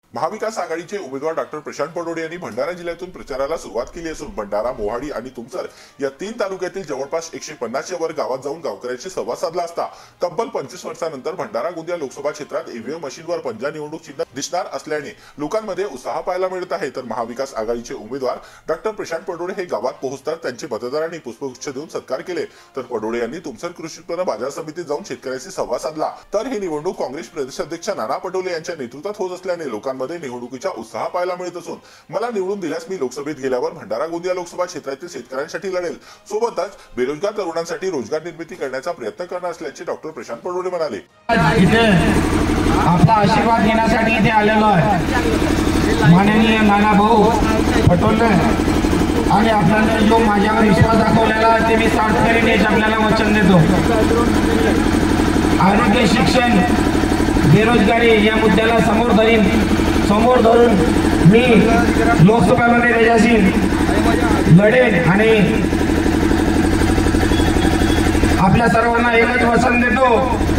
महाविकास आघाडीचे उमेदवार डॉक्टर प्रशांत पडोळे यांनी भंडारा जिल्ह्यातून प्रचाराला सुरुवात केली असून भंडारा, मोहाडी आणि तुमसर या 3 तालुक्यातील जवळपास 150च्या वर गावात जाऊन गावकऱ्यांशी संवाद साधला असता तब्बल 25 वर्षांनंतर भंडारा गोंदिया लोकसभा क्षेत्रात ईव्हीएम मशीनवर पंजा निवडणूक चिन्ह दिसणार असल्याने लोकांमध्ये उत्साह पाहायला मिळत आहे। तर महाविकास आघाडीचे उमेदवार डॉक्टर प्रशांत पडोळे हे गावात पोहोचताच त्यांचे मतदारांनी पुष्पगुच्छ देऊन सत्कार केले। तर पडोळे यांनी तुमसर कृषी उत्पन्न बाजार समितीत जाऊन शेतकऱ्यांशी संवाद साधला। तर ही निवडणूक काँग्रेस प्रदेशाध्यक्ष नाना पटोले यांच्या नेतृत्वात होत असल्याने लोकांमध्ये निवडणुकीचा उत्साह पाहायला मिळत असून मला निवडून दिल्यास मी लोकसभेत गेल्यावर भंडारा गोंदिया लोकसभा क्षेत्रातील शेतकऱ्यांसाठी लढेल, सोबतच बेरोजगार तरुणांसाठी रोजगार निर्मिती करण्याचा प्रयत्न करणार असल्याचे डॉक्टर प्रशांत पडोळे म्हणाले। आपला आशीर्वाद घेण्यासाठी इथे आलेलो आहे माननीय नाना भाऊ पटोले आणि आपल्याला जो माझ्यावर विश्वास दाखवलेला ते मी सार्थ करीन याचे आपल्याला वचन देतो। आरोग्य, शिक्षण, बेरोजगारी या मुद्द्याला समोर धरून मी लोकसभेमध्ये त्याच्याशी लढेन आणि आपल्या सर्वांना एकच वचन देतो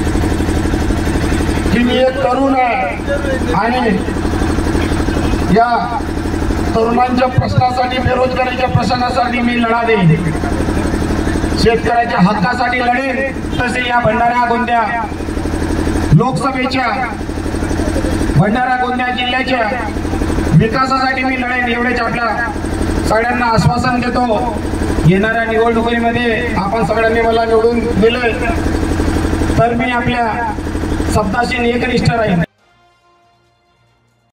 की मी एक तरुण आहे आणि या तरुणांच्या प्रश्नासाठी, बेरोजगारीच्या प्रश्नासाठी मी लढा देईन, शेतकऱ्याच्या हक्कासाठी लढेन। तसे या भंडारा गोंदिया लोकसभेच्या, भंडारा गोंदिया जिल्ह्याच्या विकासासाठी मी लढेन एवढेच आपल्या सगळ्यांना आश्वासन देतो। येणाऱ्या निवडणुकीमध्ये आपण सगळ्यांनी मला निवडून दिले तर मी आपल्या शब्दाशी एकनिष्ठ राहीन।